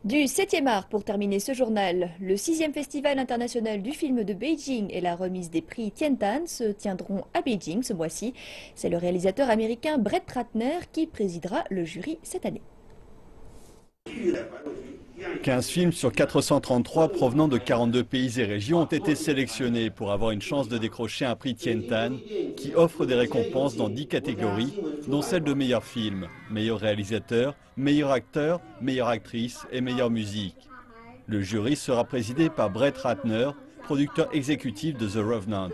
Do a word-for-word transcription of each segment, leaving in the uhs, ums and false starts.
Du septième art pour terminer ce journal, le sixième Festival international du film de Beijing et la remise des prix Tiantan se tiendront à Beijing ce mois-ci. C'est le réalisateur américain Brett Ratner qui présidera le jury cette année. quinze films sur quatre cent trente-trois provenant de quarante-deux pays et régions ont été sélectionnés pour avoir une chance de décrocher un prix Tiantan qui offre des récompenses dans dix catégories, dont celle de meilleur film, meilleur réalisateur, meilleur acteur, meilleure actrice et meilleure musique. Le jury sera présidé par Brett Ratner, producteur exécutif de The Revenant.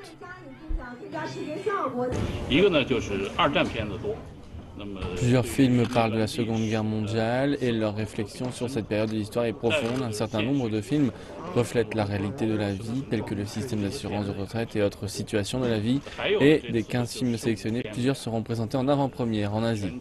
Plusieurs films parlent de la Seconde Guerre mondiale et leur réflexion sur cette période de l'histoire est profonde. Un certain nombre de films reflètent la réalité de la vie, tels que le système d'assurance de retraite et autres situations de la vie. Et des quinze films sélectionnés, plusieurs seront présentés en avant-première en Asie.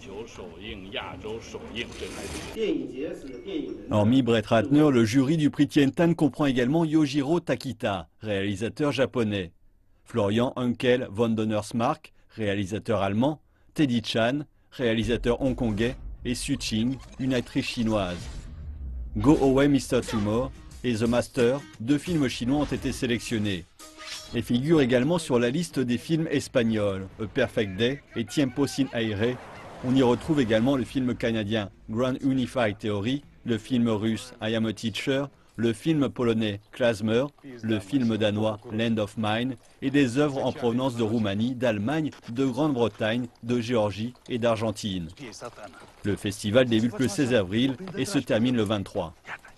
Hormis Brett Ratner, le jury du prix Tiantan comprend également Yojiro Takita, réalisateur japonais, Florian Henkel von Donnersmarck, réalisateur allemand, Teddy Chan, réalisateur hongkongais, et Su Qing, une actrice chinoise. Go Away mister Tumor et The Master, deux films chinois ont été sélectionnés. Et figurent également sur la liste des films espagnols, A Perfect Day et Tiempo sin aire. On y retrouve également le film canadien Grand Unified Theory, le film russe I Am a Teacher, le film polonais Klezmer, le film danois Land of Mine et des œuvres en provenance de Roumanie, d'Allemagne, de Grande-Bretagne, de Géorgie et d'Argentine. Le festival débute le seize avril et se termine le vingt-trois.